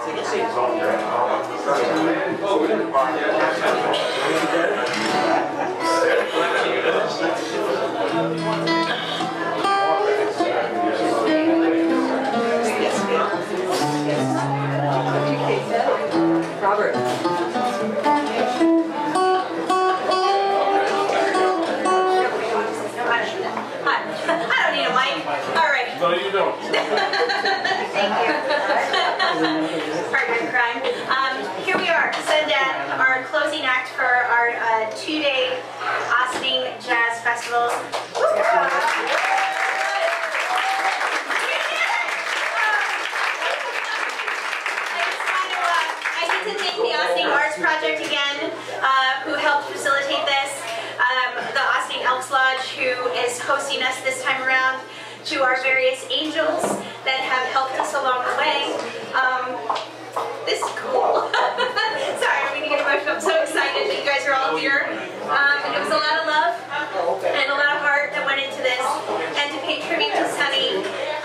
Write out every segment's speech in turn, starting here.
Robert. I don't need a mic. All right. No, you don't. Thank you. Partner in crime. Here we are, SUNDAD, our closing act for our 2-day Ossining Jazz Festival. I get to thank the Ossining Arts Project again, who helped facilitate this. The Ossining Elks Lodge, who is hosting us this time around, to our various angels that have helped us along the way. This is cool. Sorry, I'm going to get emotional. I'm so excited that you guys are all here. And it was a lot of love and a lot of heart that went into this. And to pay tribute to Sonny,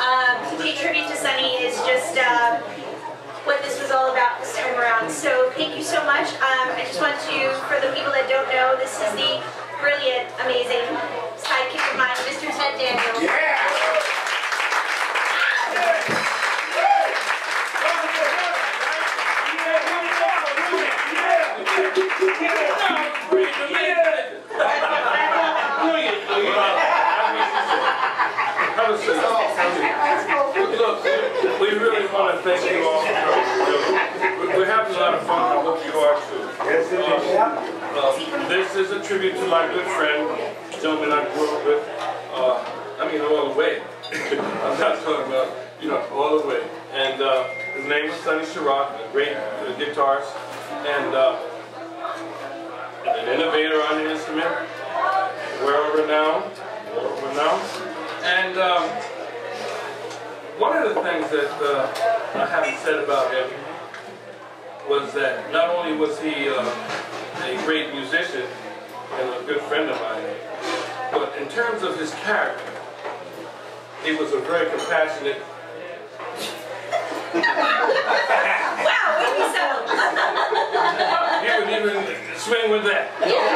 is just what this was all about this time around. So thank you so much. I just want to, for the people that don't know, this is the brilliant, amazing sidekick of mine, Mr. Ted Daniels. Yeah! Look, we really want to thank you all for coming. We're having a lot of fun. I hope you are too. This is a tribute to my good friend, a gentleman I grew up with. I mean, all the way. I'm not talking about, you know, all the way. And his name was Sonny Sharrock, a great guitarist and an innovator on the instrument, world renowned. And one of the things that I haven't said about him was that not only was he a great musician and a good friend of mine, but in terms of his character, he was a very compassionate. Wow, way to settle. He would even swing with that.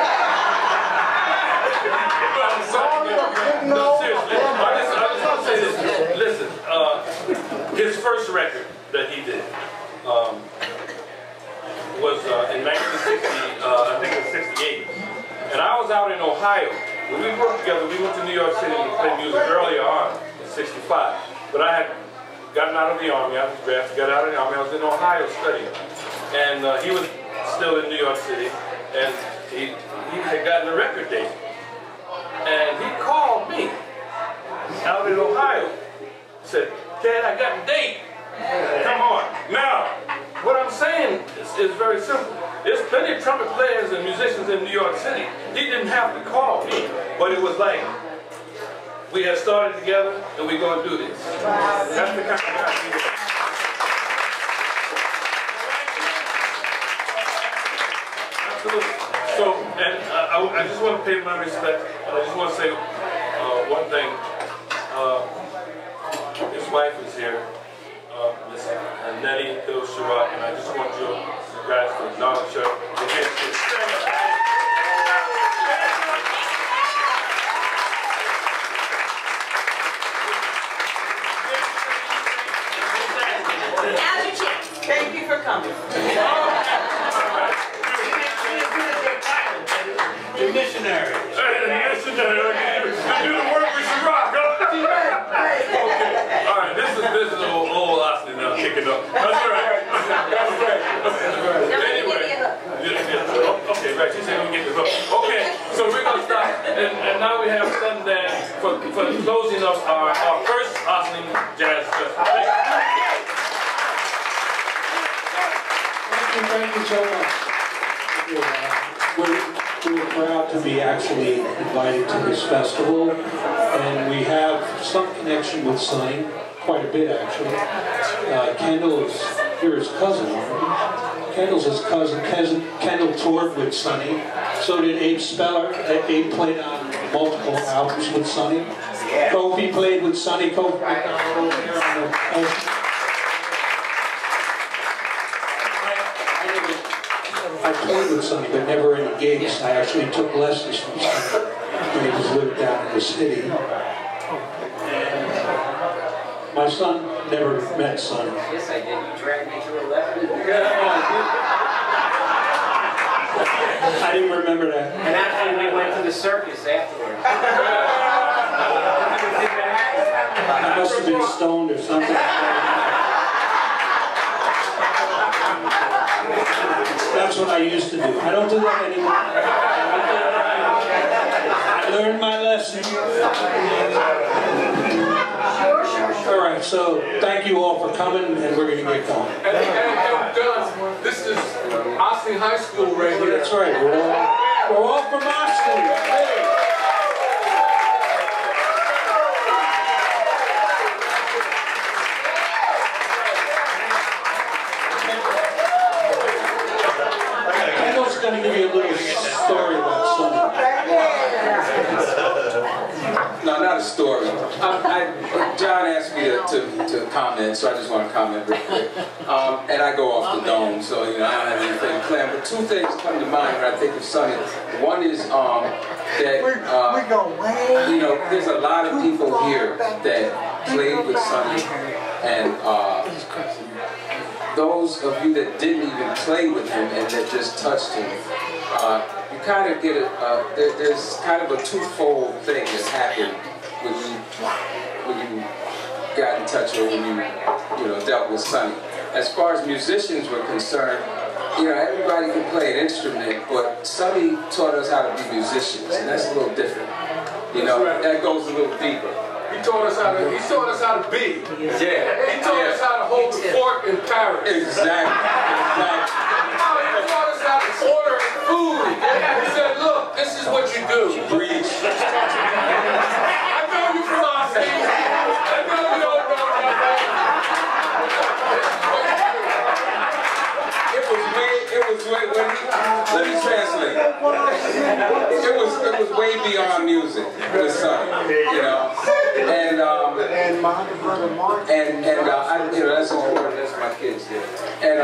No, seriously, I just want to say this. Listen, his first record that he did was in 1960, I think it was 68. And I was out in Ohio. When we worked together, we went to New York City to play music earlier on, in 65. But I had gotten out of the Army, I was drafted, got out of the Army, I was in Ohio studying. And he was still in New York City, and he had gotten a record deal. And he called me out in Ohio. Said, Ted, I got a date. Come on. Now, what I'm saying is very simple. There's plenty of trumpet players and musicians in New York City. He didn't have to call me, but it was like, we had started together and we're going to do this. Wow. That's the kind of guy he was. Absolutely. So, and I just want to pay my respect. I just want to say one thing. His wife is here, Miss Nettie Sharrock, and I just want you guys to acknowledge her. Now's your chance. Thank you for coming. The missionary. I do the work with Sharrock. Okay. All right. This is old Ossining now kicking up. That's all right. That's right. Anyway. Okay, right. She said we get the hook. Okay. So we're gonna stop, and now we have SUNDAD for the closing of our first Ossining Jazz Festival. Thank you so much. We're proud to be actually invited to this festival, and we have some connection with Sonny, quite a bit actually. Kendall is here, his cousin. Kendall's his cousin. Kendall toured with Sonny. So did Abe Speller. Abe played on multiple albums with Sonny. Kofi played with Sonny. Kofi over here on the I played with Sonny, but never any gigs. I actually took lessons from Sonny when he was living down in the city. And my son never met Sonny. Yes, I did. You dragged me to 11. I didn't remember that. And actually, we went to the circus afterwards. I must have been stoned or something. That's what I used to do. I don't do that anymore. I learned my lesson. All right, so thank you all for coming, and we're going to get going. And this is Ossining High School right here. That's right. We're all from Ossining. Hey. Kendall's going to give you a little story about Sonny. No, not a story. John asked me to comment, so I just want to comment real quick. And I go off the dome, so I don't have anything planned. But two things come to mind when I think of Sonny. One is that there's a lot of people here that played with Sonny, and those of you that didn't even play with him and that just touched him, you kind of get there's kind of a twofold thing that happened when you got in touch or when you dealt with Sonny. As far as musicians were concerned, everybody can play an instrument, but Sonny taught us how to be musicians, and that's a little different. That goes a little deeper. He taught us how to be. Yeah. He taught us how to hold the fork in Paris. Exactly. He taught us how to order food. He said, look, this is what you do. Breach. I know you from Ossining. I know you don't know about that. Let me translate. It was way beyond music with Sonny, and that's important. That's my kids did, and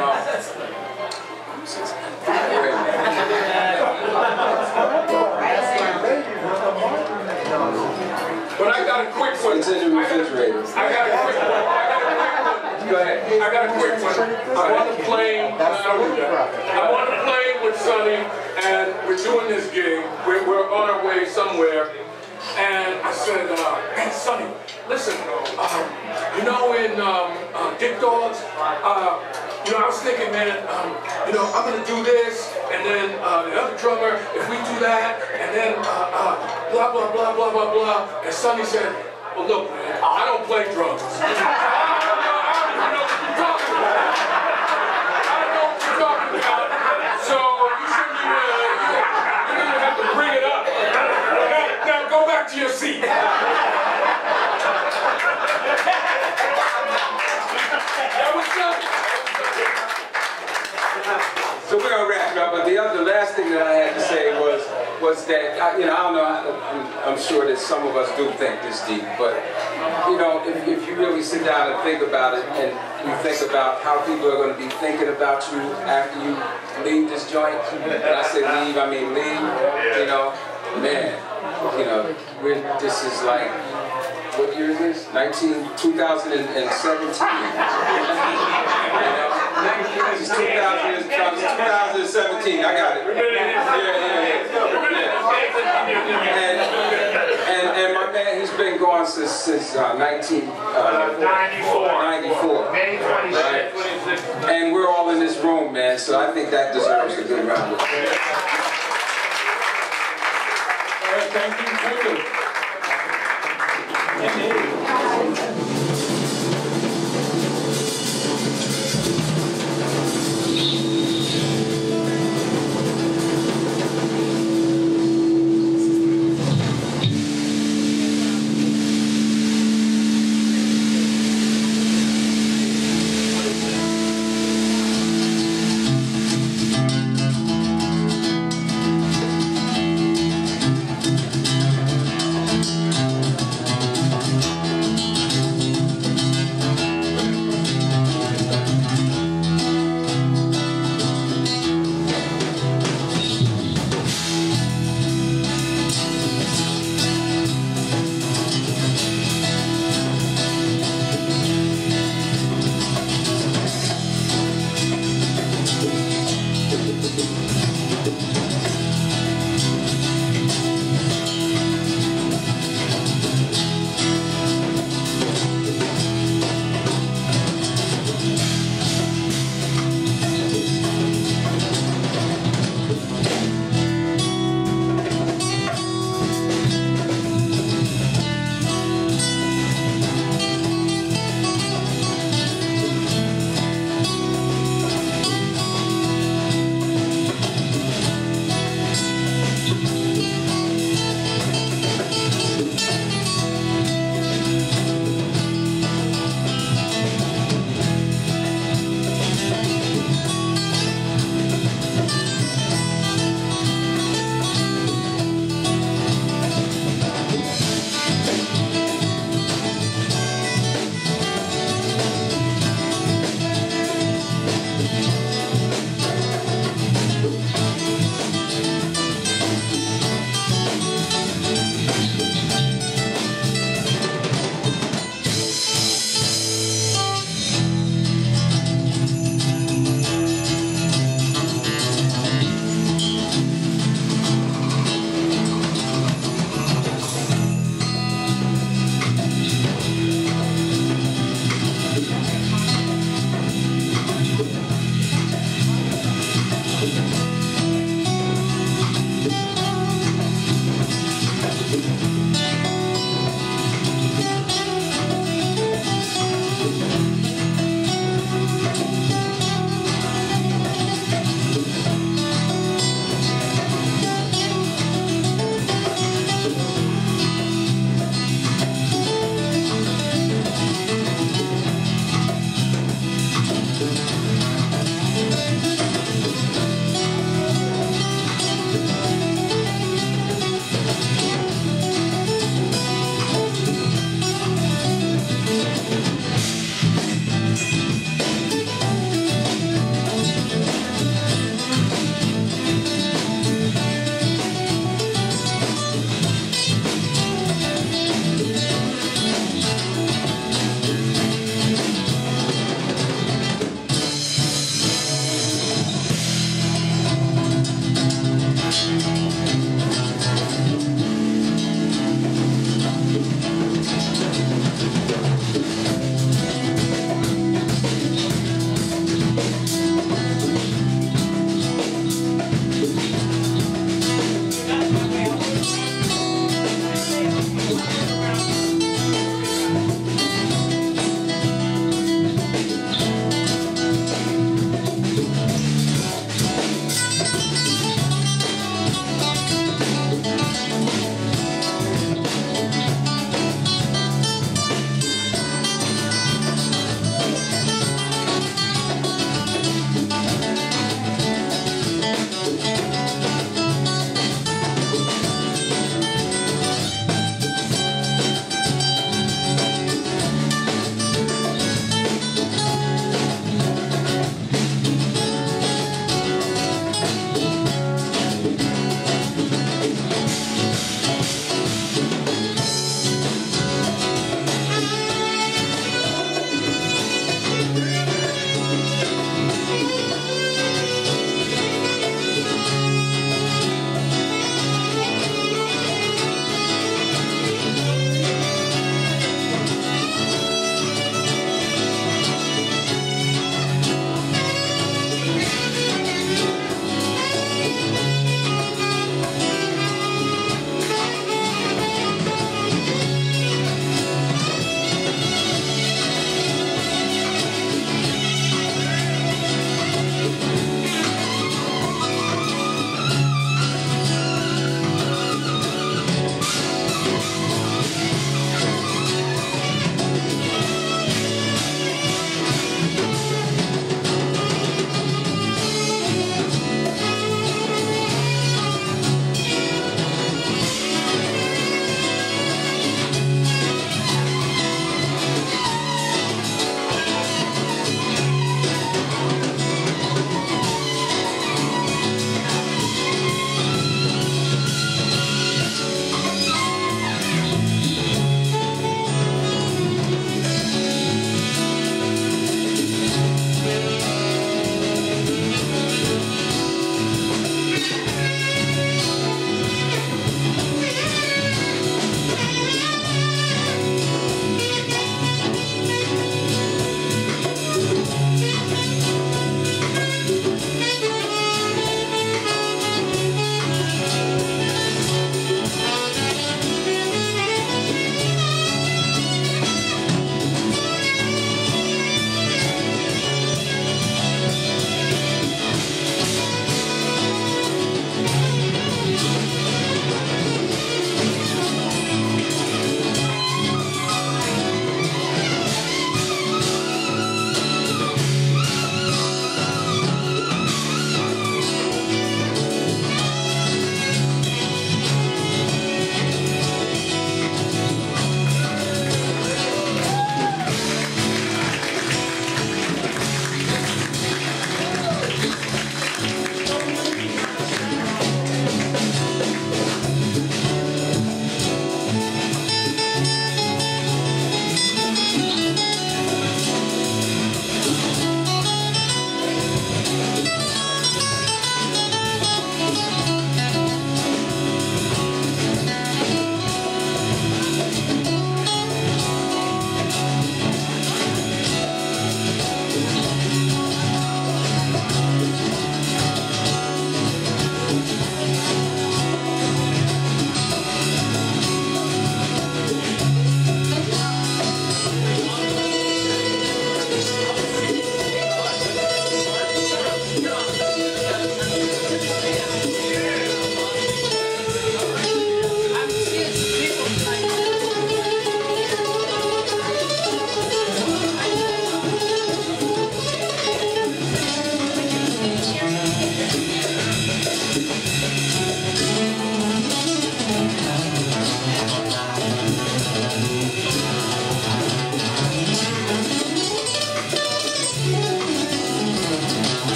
But I got a quick one. It's in the refrigerator. I got a quick one. Go ahead. I got a quick one. I want to play with Sonny, and we're doing this gig. We're on our way somewhere, and I said, hey, Sonny, listen, in Dick Dogs, I was thinking, man, I'm going to do this, and then the other drummer, if we do that, and then blah, blah, blah, blah, blah, blah. And Sonny said, well, look, man, I don't play drums. I don't know what you're talking about. So you shouldn't even have to bring it up. Now go back to your seat. That was Sonny. So we're gonna wrap it up. But the last thing that I had to say was that I don't know. I'm sure that some of us do think this deep, but if you really sit down and think about it, and you think about how people are going to be thinking about you after you leave this joint, and I say leave, I mean leave. This is like, what year is this? 2017. This is 2017. I got it. And my man, he's been going since 1994. May 26th. Right? And we're all in this room, man. So I think that deserves a good round of applause. Thank you.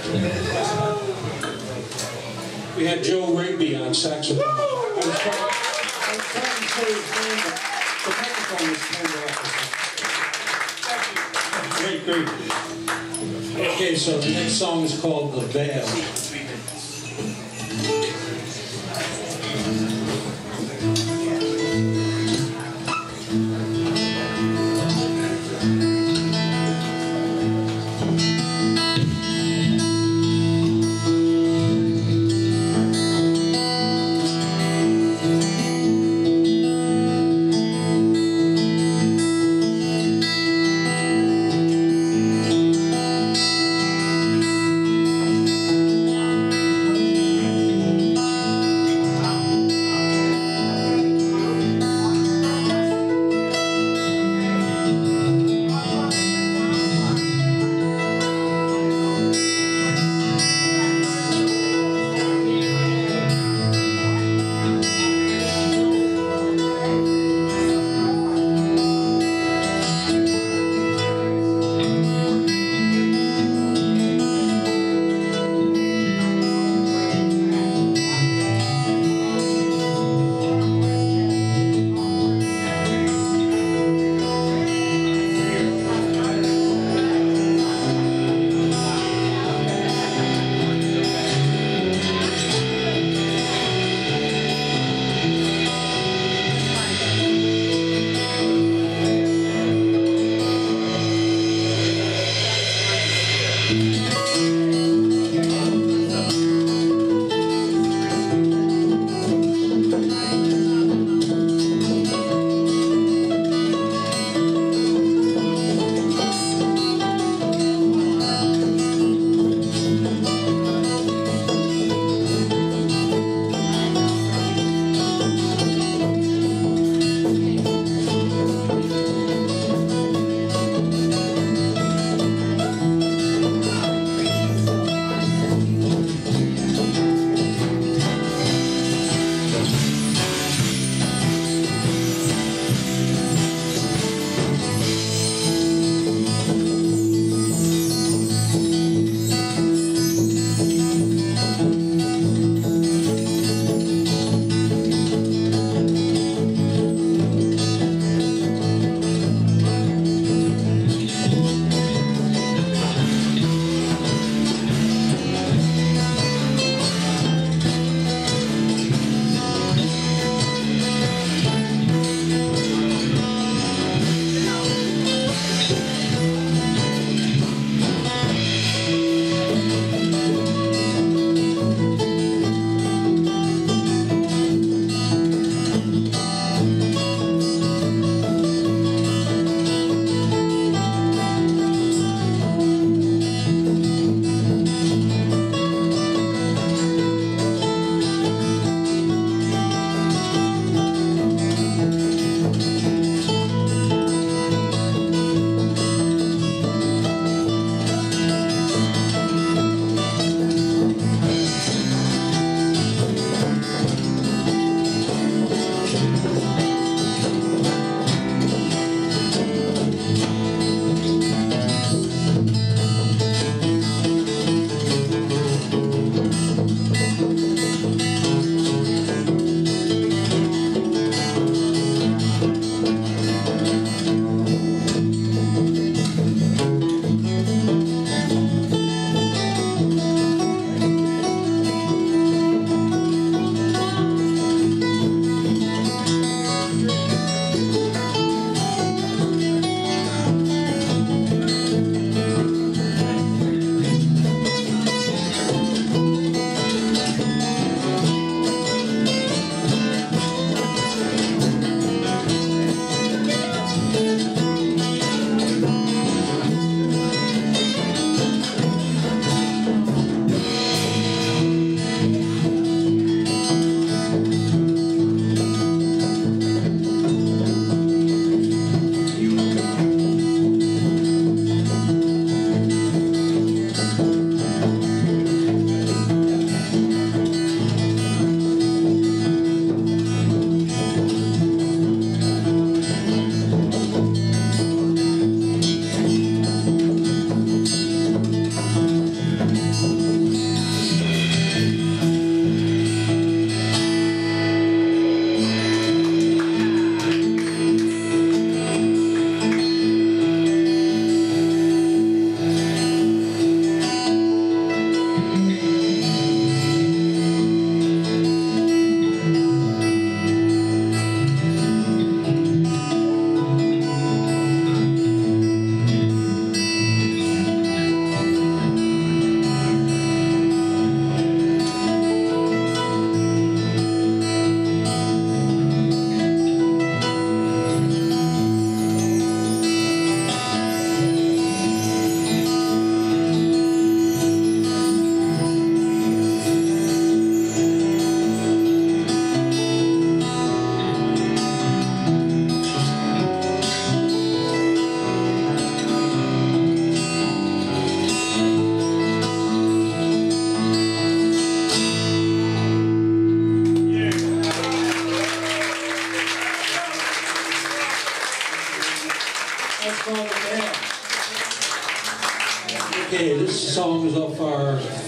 We had Joe Rigby on saxophone. I was trying to say his name, but the microphone was turned off. Great. Okay, so the next song is called The Veil.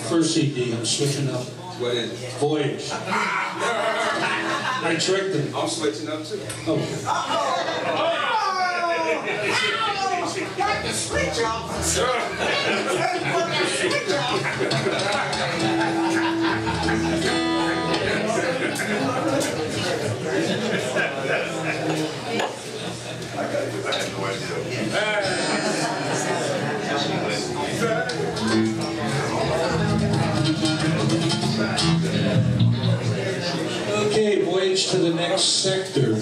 first CD. I'm switching up. What is it? Voyage. I tricked him. I'm switching up too. Okay. Got the switch off. Okay, voyage to the next sector.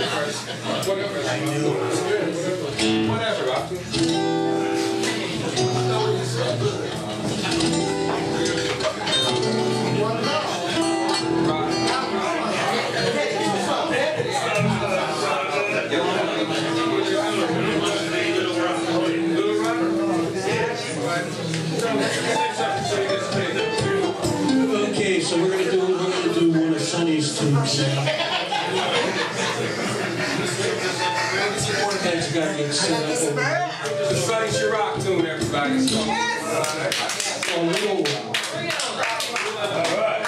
Okay, so we're gonna do one of Sonny's tunes now. That's gotta get set up. The Sonny Sharrock tune, everybody. A little Alright.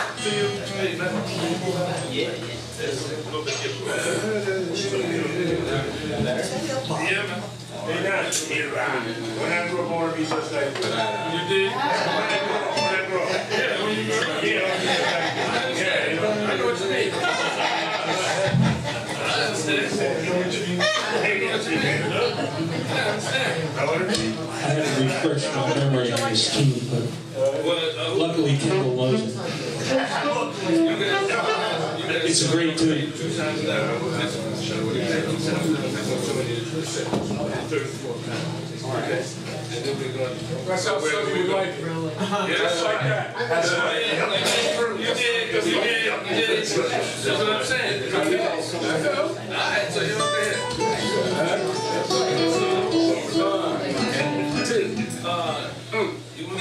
Hey, now, when I grew up, I want to be just like you. You did? When I grew up. Yeah, when you grew up. Yeah, I know what you mean. I understand. You know what you mean? Hey, you know what you mean? I understand. I had to refresh my memory on this tune, but luckily Kendall knows it. It's a great tune. That's how something we like. Yeah, just like that. That's right. You did, because you did. That's what I'm saying. Alright, so you're over here. You want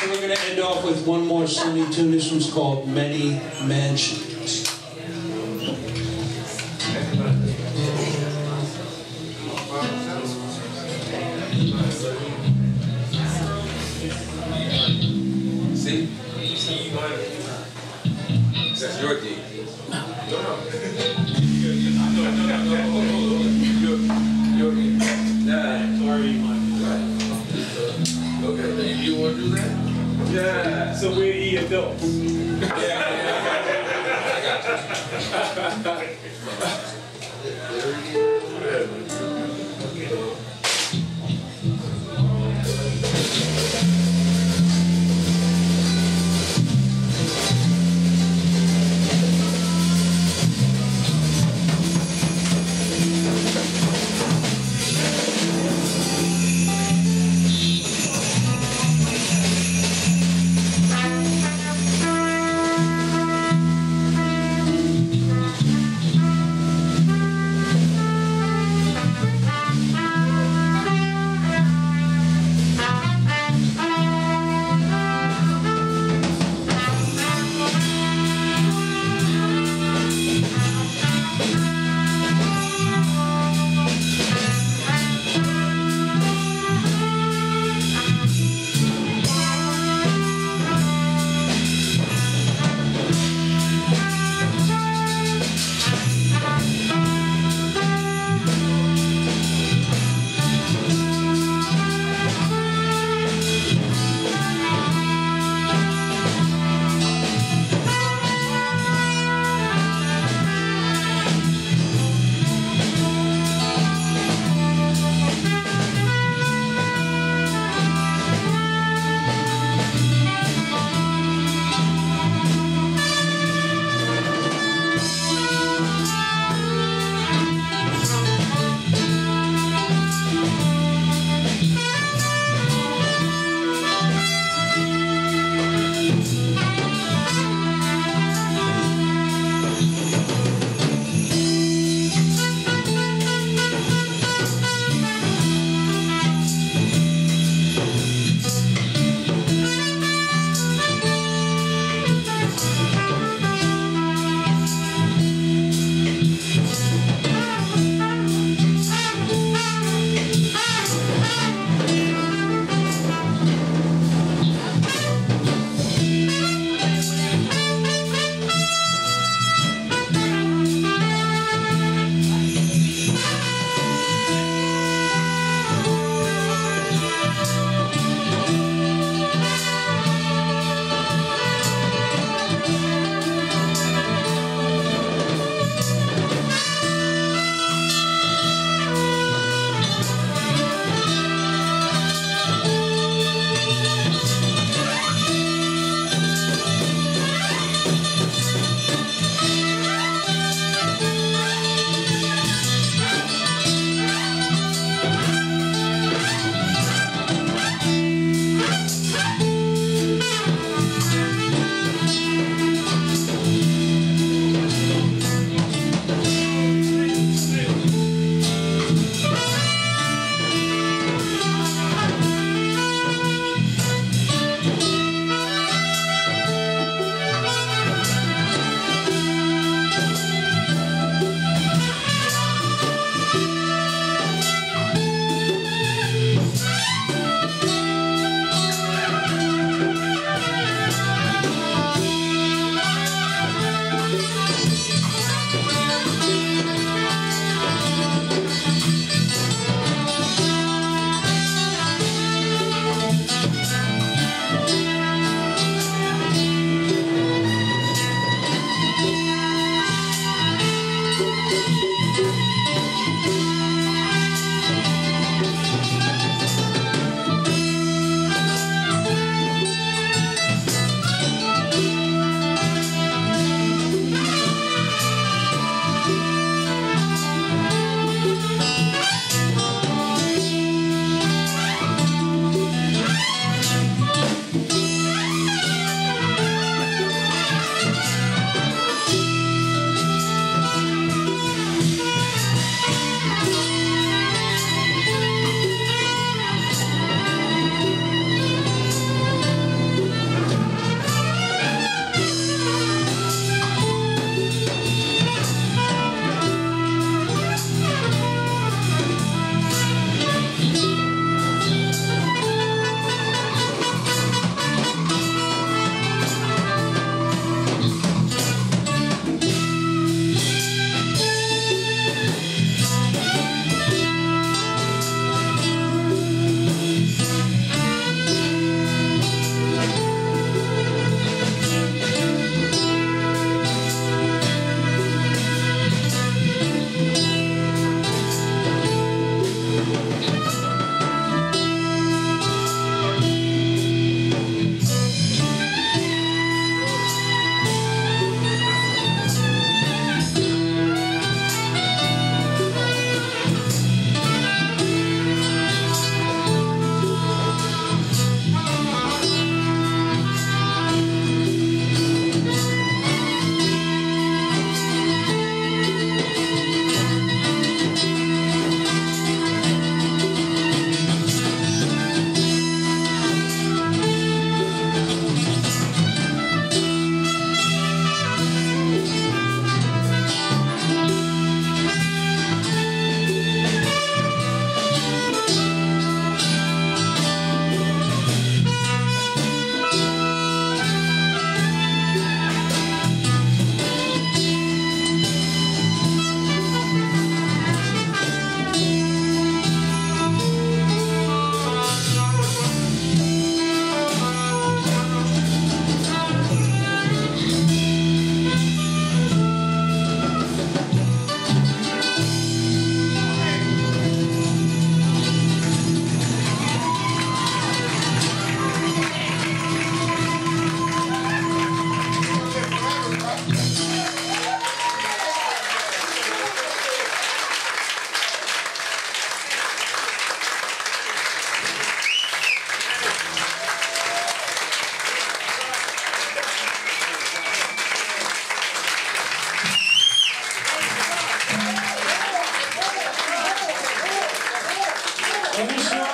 So we're going to end off with one more Sonny tune. This one's called Many Mansions. See? That's your deed. Okay, you want to do that? Yeah, so we're E adults. And this